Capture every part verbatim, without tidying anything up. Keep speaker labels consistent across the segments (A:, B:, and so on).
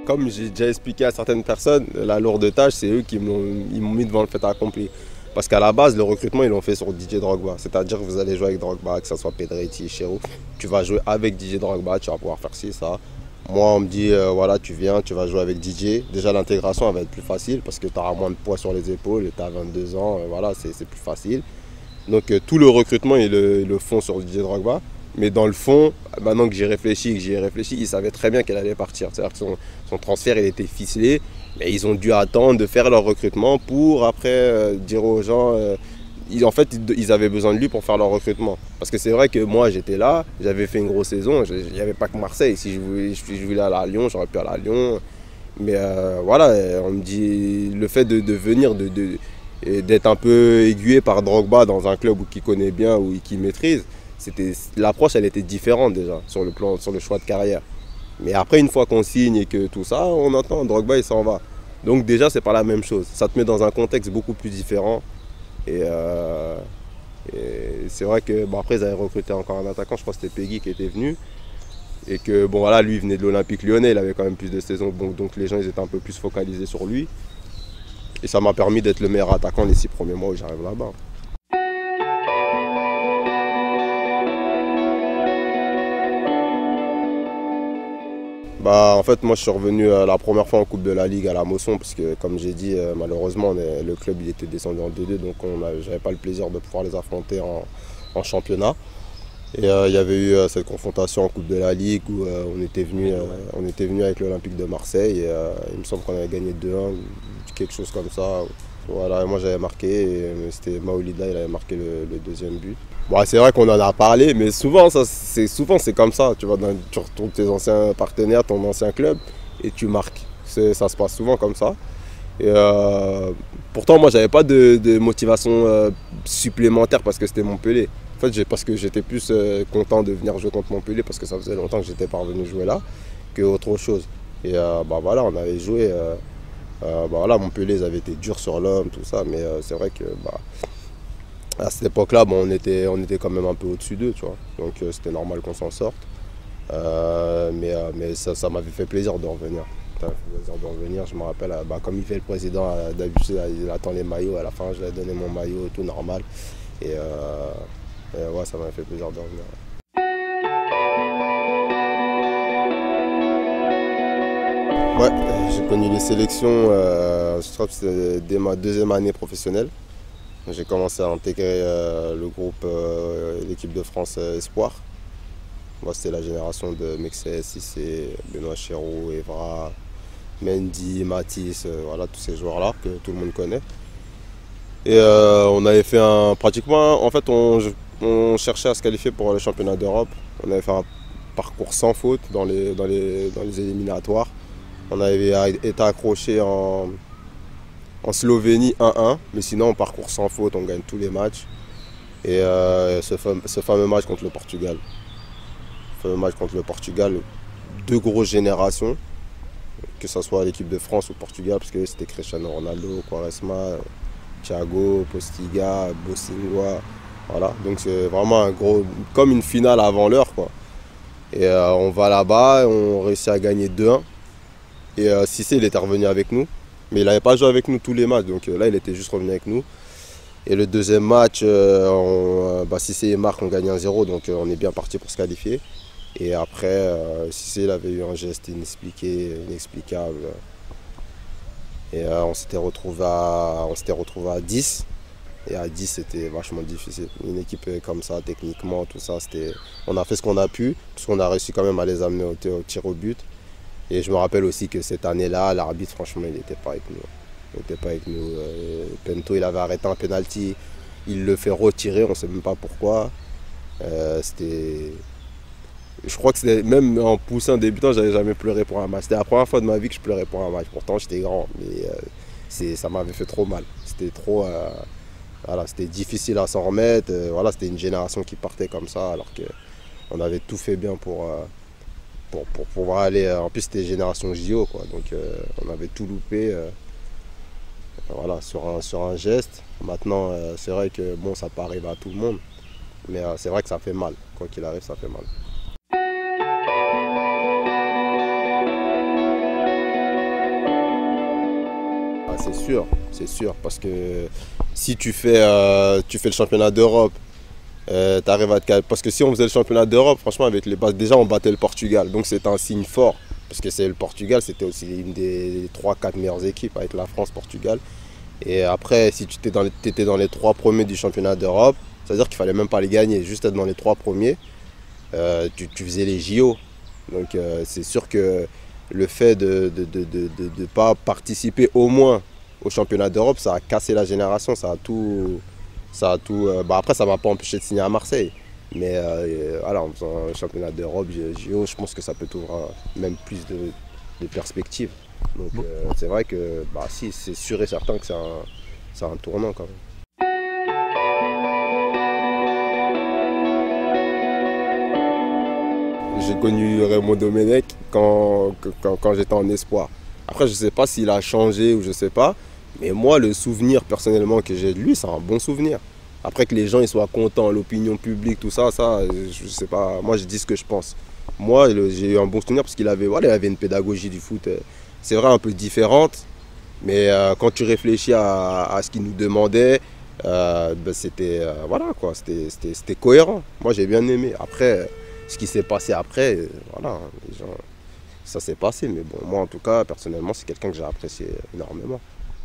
A: Comme j'ai déjà expliqué à certaines personnes, la lourde tâche, c'est eux qui m'ont mis devant le fait accompli. Parce qu'à la base, le recrutement, ils l'ont fait sur Didier Drogba. C'est-à-dire que vous allez jouer avec Drogba, que ce soit Pedretti, Chirou. Tu vas jouer avec Didier Drogba, tu vas pouvoir faire ci, ça. Moi, on me dit, euh, voilà, tu viens, tu vas jouer avec Didier. Déjà, l'intégration, elle va être plus facile parce que tu auras moins de poids sur les épaules et tu as vingt-deux ans, euh, voilà, c'est plus facile. Donc, euh, tout le recrutement, ils le, ils le font sur Didier Drogba. Mais dans le fond, maintenant que j'y réfléchis, que j'y ai réfléchi, ils savaient très bien qu'elle allait partir. C'est-à-dire que son, son transfert, il était ficelé. Mais ils ont dû attendre de faire leur recrutement pour après euh, dire aux gens... Euh, ils, en fait, ils avaient besoin de lui pour faire leur recrutement. Parce que c'est vrai que moi, j'étais là, j'avais fait une grosse saison. Il n'y avait pas que Marseille. Si je voulais, je voulais aller à Lyon, j'aurais pu aller à Lyon. Mais euh, voilà, on me dit... Le fait de, de venir, de, de, d'être un peu aiguillé par Drogba dans un club qu'il connaît bien ou qu'il maîtrise, l'approche elle était différente déjà sur le plan, sur le choix de carrière. Mais après une fois qu'on signe et que tout ça, on entend Drogba il s'en va. Donc déjà c'est pas la même chose. Ça te met dans un contexte beaucoup plus différent. Et, euh, et c'est vrai que bon, après ils avaient recruté encore un attaquant, je crois que c'était Peggy qui était venu. Et que bon voilà, lui il venait de l'Olympique Lyonnais, il avait quand même plus de saisons, donc, donc les gens ils étaient un peu plus focalisés sur lui. Et ça m'a permis d'être le meilleur attaquant les six premiers mois où j'arrive là-bas. Bah, en fait, moi je suis revenu euh, la première fois en Coupe de la Ligue à la Mosson parce que, comme j'ai dit, euh, malheureusement on est, le club il était descendu en deux deux, donc je n'avais pas le plaisir de pouvoir les affronter en, en championnat. Et euh, il y avait eu euh, cette confrontation en Coupe de la Ligue où euh, on était venu euh, on était venu avec l'Olympique de Marseille et euh, il me semble qu'on avait gagné deux un, quelque chose comme ça. Voilà, et moi j'avais marqué et c'était Maolida, il avait marqué le, le deuxième but. Bon, c'est vrai qu'on en a parlé, mais souvent c'est souvent c'est comme ça. Tu vois, dans, tu retrouves tes anciens partenaires, ton ancien club, et tu marques. Ça se passe souvent comme ça. Et euh, pourtant, moi, j'avais pas de, de motivation euh, supplémentaire parce que c'était Montpellier. En fait, parce que j'étais plus euh, content de venir jouer contre Montpellier parce que ça faisait longtemps que j'étais pas revenu jouer là que autre chose. Et euh, bah voilà, on avait joué. Euh, euh, bah voilà, Montpellier, ils avaient été durs sur l'homme, tout ça, mais euh, c'est vrai que bah, à cette époque-là, bon, on, était, on était quand même un peu au-dessus d'eux, tu vois. Donc euh, c'était normal qu'on s'en sorte. Euh, mais euh, mais ça, ça m'avait fait plaisir de revenir. Ça m'a fait plaisir de revenir. Je me rappelle, bah, comme il fait le président, d'habitude, il attend les maillots. À la fin, je lui ai donné mon maillot, tout normal. Et, euh, et ouais, ça m'a fait plaisir de revenir. Ouais, j'ai connu les sélections, euh, je crois que c'était dès ma deuxième année professionnelle. J'ai commencé à intégrer euh, le groupe, euh, l'équipe de France euh, Espoir. Moi, c'était la génération de Mexès, Cissé, Benoît Chéroux, Evra, Mendy, Matisse, euh, voilà, tous ces joueurs-là que tout le monde connaît. Et euh, on avait fait un, pratiquement, en fait, on, on cherchait à se qualifier pour le championnat d'Europe. On avait fait un parcours sans faute dans les, dans les, dans les éliminatoires. On avait été accroché en, en Slovénie un un, mais sinon on parcourt sans faute, on gagne tous les matchs. Et euh, ce, fameux, ce fameux match contre le Portugal. Ce fameux match contre le Portugal, deux grosses générations, que ce soit l'équipe de France ou le Portugal, parce que c'était Cristiano Ronaldo, Quaresma, Thiago, Postiga, Bosingua. Voilà, donc c'est vraiment un gros, comme une finale avant l'heure, quoi. Et euh, on va là-bas, on réussit à gagner deux un. Et euh, Cissé, il était revenu avec nous, mais il n'avait pas joué avec nous tous les matchs, donc euh, là il était juste revenu avec nous. Et le deuxième match, euh, on, bah, Cissé et Marc ont gagné un zéro, donc euh, on est bien parti pour se qualifier. Et après, euh, Cissé il avait eu un geste inexpliqué, inexplicable. Et euh, on s'était retrouvé à, on s'était retrouvé à dix. Et à dix, c'était vachement difficile. Une équipe comme ça, techniquement, tout ça, c'était, on a fait ce qu'on a pu, parce qu'on a réussi quand même à les amener au, au tir au but. Et je me rappelle aussi que cette année-là, l'arbitre, franchement, il n'était pas avec nous. Il n'était pas avec nous. Euh, Pento, il avait arrêté un penalty, il le fait retirer, on ne sait même pas pourquoi. Euh, c'était... Je crois que c'était même en poussant débutant, j'avais jamais pleuré pour un match. C'était la première fois de ma vie que je pleurais pour un match. Pourtant, j'étais grand, mais euh, c'est, ça m'avait fait trop mal. C'était trop, euh, voilà, c'était difficile à s'en remettre. Euh, voilà, c'était une génération qui partait comme ça, alors qu'on avait tout fait bien pour. Euh, Pour, pour pouvoir aller. En plus, c'était génération J O, quoi. Donc, euh, on avait tout loupé euh, voilà, sur, un, sur un geste. Maintenant, euh, c'est vrai que bon, ça peut arriver à tout le monde, mais euh, c'est vrai que ça fait mal. Quoi qu'il arrive, ça fait mal. c'est sûr, c'est sûr. Parce que si tu fais, euh, tu fais le championnat d'Europe, euh, t'arrives à te cal- parce que si on faisait le championnat d'Europe, franchement, avec les bases, déjà on battait le Portugal. Donc c'est un signe fort. Parce que c'est le Portugal, c'était aussi une des trois quatre meilleures équipes avec la France, Portugal. Et après, si tu étais dans, les, t'étais dans les trois premiers du championnat d'Europe, c'est-à-dire qu'il fallait même pas les gagner, juste être dans les trois premiers, euh, tu, tu faisais les J O. Donc euh, c'est sûr que le fait de ne de, de, de, de pas participer au moins au championnat d'Europe, ça a cassé la génération, ça a tout. Ça a tout euh, bah après, ça ne m'a pas empêché de signer à Marseille. Mais euh, voilà, en faisant un championnat d'Europe, J O, je pense que ça peut t'ouvrir même plus de, de perspectives. Donc euh, c'est vrai que bah, si, c'est sûr et certain que c'est un, c'est un tournant quand même. J'ai connu Raymond Domenech quand, quand, quand j'étais en espoir. Après, je ne sais pas s'il a changé ou je ne sais pas. Mais moi, le souvenir personnellement que j'ai de lui, c'est un bon souvenir. Après que les gens ils soient contents, l'opinion publique, tout ça, ça, je sais pas. Moi, je dis ce que je pense. Moi, j'ai eu un bon souvenir parce qu'il avait, voilà, il avait une pédagogie du foot, euh, c'est vrai, un peu différente. Mais euh, quand tu réfléchis à, à ce qu'il nous demandait, euh, ben, c'était euh, voilà, quoi, c'était, c'était, c'était cohérent. Moi, j'ai bien aimé. Après, ce qui s'est passé après, euh, voilà, les gens, ça s'est passé. Mais bon, moi, en tout cas, personnellement, c'est quelqu'un que j'ai apprécié énormément.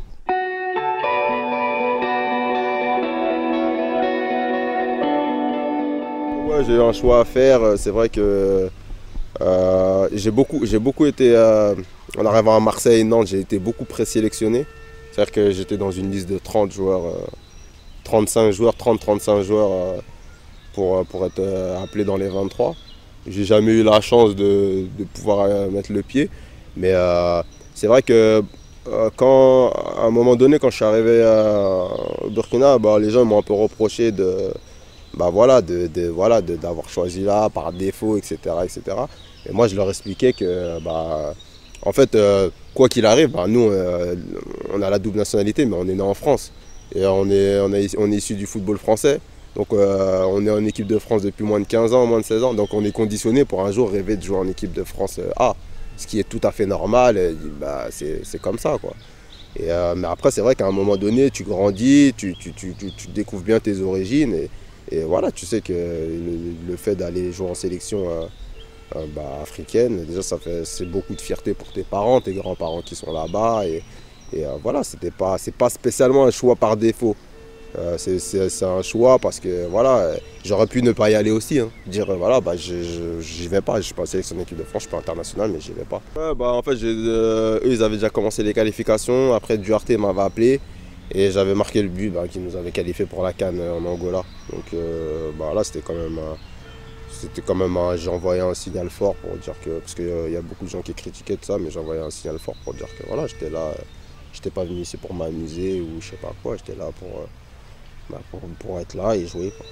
A: Ouais, j'ai eu un choix à faire. C'est vrai que euh, j'ai beaucoup, j'ai beaucoup été, euh, en arrivant à Marseille et Nantes, j'ai été beaucoup présélectionné. C'est-à-dire que j'étais dans une liste de trente joueurs, euh, trente-cinq joueurs, trente trente-cinq joueurs euh, pour, pour être euh, appelé dans les vingt-trois. J'ai jamais eu la chance de, de pouvoir euh, mettre le pied. Mais euh, c'est vrai que euh, quand, à un moment donné, quand je suis arrivé à Burkina, bah, les gens m'ont un peu reproché de, bah, voilà, de, de, voilà, de, d'avoir choisi là par défaut, et cetera, et cetera. Et moi, je leur expliquais que, bah, en fait, euh, quoi qu'il arrive, bah, nous, euh, on a la double nationalité, mais on est né en France. Et on est, on est, on est issu du football français. Donc euh, on est en équipe de France depuis moins de quinze ans, moins de seize ans. Donc on est conditionné pour un jour rêver de jouer en équipe de France A. Ce qui est tout à fait normal. Et, bah, c'est, c'est comme ça, quoi. Et, euh, mais après, c'est vrai qu'à un moment donné, tu grandis, tu, tu, tu, tu, tu découvres bien tes origines. Et, et voilà, tu sais que le, le fait d'aller jouer en sélection euh, euh, bah, africaine, déjà, ça fait, c'est beaucoup de fierté pour tes parents, tes grands-parents qui sont là-bas. Et, et euh, voilà, c'était pas, c'est pas spécialement un choix par défaut. Euh, c'est, c'est, c'est un choix parce que voilà, euh, j'aurais pu ne pas y aller aussi. Hein. Dire euh, voilà, bah, je, je, j'y vais pas, je suis pas sélectionné équipe de France, je suis pas international, mais j'y vais pas. Ouais, bah, en fait, j'ai, euh, eux, ils avaient déjà commencé les qualifications. Après, Duarte m'avait appelé et j'avais marqué le but bah, qui nous avait qualifié pour la CAN en Angola. Donc euh, bah, là, c'était quand même. Euh, C'était quand même un, j'ai envoyé un signal fort pour dire que, parce qu'il euh, y a beaucoup de gens qui critiquaient de ça, mais j'ai envoyé un signal fort pour dire que voilà, j'étais là, euh, j'étais pas venu ici pour m'amuser ou je sais pas quoi, j'étais là pour, euh, bah, pour, pour être là et jouer, quoi.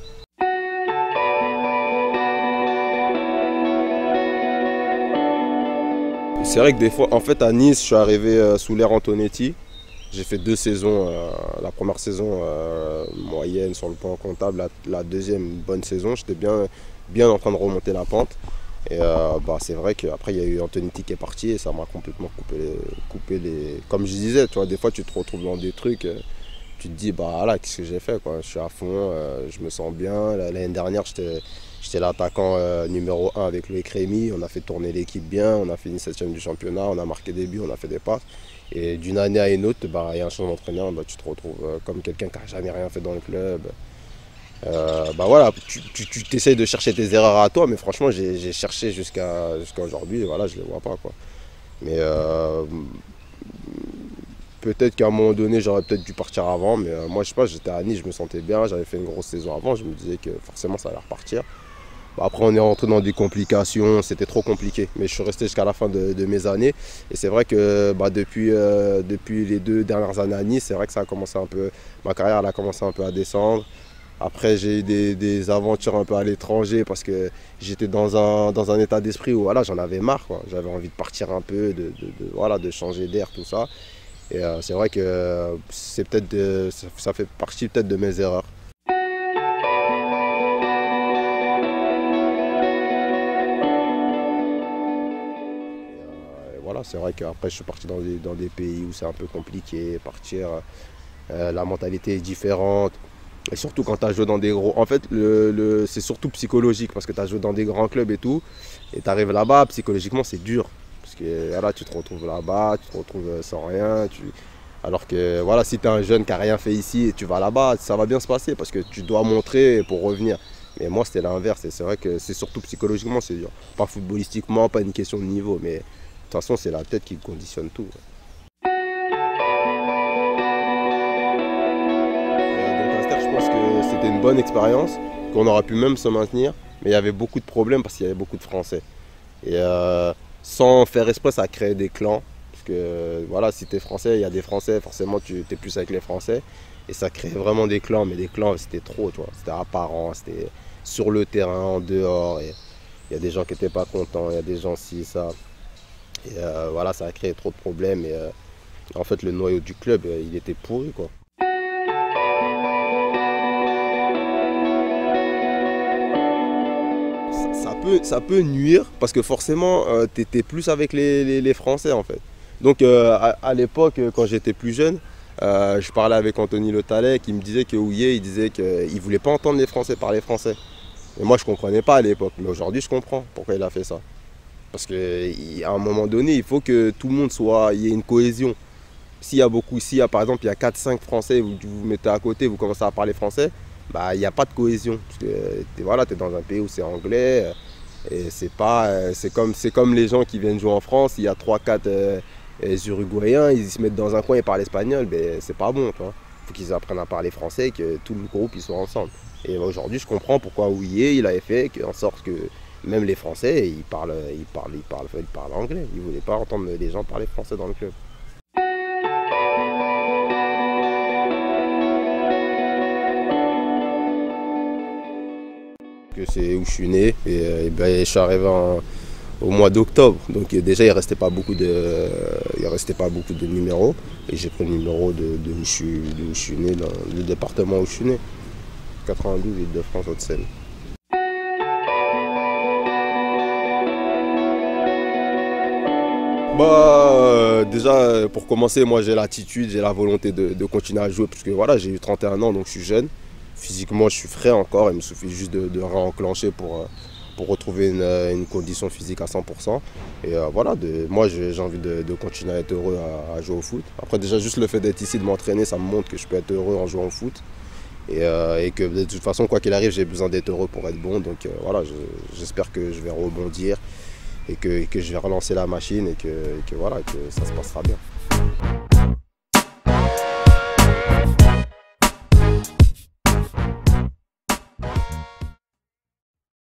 A: C'est vrai que des fois, en fait à Nice, je suis arrivé euh, sous l'ère Antonetti. J'ai fait deux saisons, euh, la première saison euh, moyenne sur le plan comptable, la, la deuxième une bonne saison, j'étais bien, bien en train de remonter la pente. Et euh, bah, c'est vrai qu'après il y a eu Antonetti qui est parti et ça m'a complètement coupé les, coupé les... Comme je disais, tu vois, des fois tu te retrouves dans des trucs, euh, tu te dis bah voilà, qu'est-ce que j'ai fait quoi. Je suis à fond, euh, je me sens bien. L'année dernière j'étais, j'étais l'attaquant euh, numéro un avec Loïc Rémy, on a fait tourner l'équipe bien, on a fini septième du championnat, on a marqué des buts, on a fait des passes. Et d'une année à une autre, bah, il y a un changement d'entraîneur, bah, tu te retrouves euh, comme quelqu'un qui n'a jamais rien fait dans le club. Euh, bah voilà, tu, tu, tu t'essayes de chercher tes erreurs à toi, mais franchement, j'ai, j'ai cherché jusqu'à, jusqu'à aujourd'hui, et voilà, je ne les vois pas, quoi. Mais euh, peut-être qu'à un moment donné, j'aurais peut-être dû partir avant, mais euh, moi, je sais pas, j'étais à Nice, je me sentais bien, j'avais fait une grosse saison avant, je me disais que forcément, ça allait repartir. Bah, après, on est rentré dans des complications, c'était trop compliqué. Mais je suis resté jusqu'à la fin de, de mes années. Et c'est vrai que bah, depuis, euh, depuis les deux dernières années à Nice, c'est vrai que ça a commencé un peu, ma carrière elle a commencé un peu à descendre. Après, j'ai eu des, des aventures un peu à l'étranger parce que j'étais dans un, dans un état d'esprit où voilà, j'en avais marre, quoi. J'avais envie de partir un peu, de, de, de, voilà, de changer d'air, tout ça. Et euh, c'est vrai que euh, c'est peut-être de, ça, ça fait partie peut-être de mes erreurs. Et, euh, et voilà, c'est vrai qu'après je suis parti dans des, dans des pays où c'est un peu compliqué, partir, euh, la mentalité est différente. Et surtout quand tu as joué dans des gros... En fait, le, le, c'est surtout psychologique parce que tu as joué dans des grands clubs et tout. Et tu arrives là-bas, psychologiquement c'est dur. Parce que voilà, tu te retrouves là-bas, tu te retrouves sans rien. Tu... Alors que voilà, si tu es un jeune qui n'a rien fait ici et tu vas là-bas, ça va bien se passer parce que tu dois montrer pour revenir. Mais moi, c'était l'inverse. Et c'est vrai que c'est surtout psychologiquement, c'est dur. Pas footballistiquement, pas une question de niveau. Mais de toute façon, c'est la tête qui conditionne tout. Et donc, Inter, je pense que c'était une bonne expérience, qu'on aurait pu même se maintenir. Mais il y avait beaucoup de problèmes parce qu'il y avait beaucoup de Français. Et euh, sans faire exprès, ça a créé des clans. Parce que voilà, si tu es français, il y a des Français, forcément tu es plus avec les Français. Et ça crée vraiment des clans, mais des clans c'était trop, tu vois. C'était apparent, c'était sur le terrain, en dehors. Et il y a des gens qui n'étaient pas contents, il y a des gens ci, ça. Et euh, voilà, ça a créé trop de problèmes. Et euh, en fait, le noyau du club, euh, il était pourri, quoi. Ça peut, ça peut nuire parce que forcément, euh, tu étais plus avec les, les, les Français, en fait. Donc, euh, à, à l'époque, quand j'étais plus jeune, Euh, je parlais avec Anthony Le Talley qui me disait que Houillet, il disait qu'il ne voulait pas entendre les Français parler français. Et moi, je ne comprenais pas à l'époque. Mais aujourd'hui, je comprends pourquoi il a fait ça. Parce qu'à un moment donné, il faut que tout le monde soit, il y ait une cohésion. S'il y a beaucoup, s'il y a par exemple, il y a quatre cinq Français, vous vous mettez à côté, vous commencez à parler français, bah, il n'y a pas de cohésion. Parce que t'es, voilà, tu es dans un pays où c'est anglais. Et c'est pas, c'est comme, c'est comme les gens qui viennent jouer en France, il y a trois quatre les Uruguayens, ils se mettent dans un coin et parlent espagnol, mais c'est pas bon, tu vois. Il faut qu'ils apprennent à parler français et que tout le groupe ils soient ensemble. Et aujourd'hui, je comprends pourquoi Houillet, il avait fait en sorte que même les Français, ils parlent, ils parlent, ils parlent, ils parlent anglais. Ils ne voulaient pas entendre les gens parler français dans le club. Que c'est où je suis né et, et ben, je suis arrivé en au mois d'octobre. Donc déjà il ne restait pas beaucoup de, il restait pas beaucoup de numéros. Et j'ai pris le numéro de, de, où je suis, de où je suis né, dans le département où je suis né. quatre-vingt-douze, Île-de-France, Hauts-de-Seine. Bah euh, déjà pour commencer, moi j'ai l'attitude, j'ai la volonté de, de continuer à jouer parce que voilà, j'ai eu trente et un ans donc je suis jeune. Physiquement je suis frais encore, il me suffit juste de, de réenclencher pour, euh, pour retrouver une, une condition physique à cent pour cent. Et euh, voilà, de, moi j'ai envie de, de continuer à être heureux à, à jouer au foot. Après déjà juste le fait d'être ici, de m'entraîner, ça me montre que je peux être heureux en jouant au foot. Et, euh, et que de toute façon, quoi qu'il arrive, j'ai besoin d'être heureux pour être bon. Donc euh, voilà, j'espère que je vais rebondir et que, et que je vais relancer la machine et que, et que, voilà, que ça se passera bien.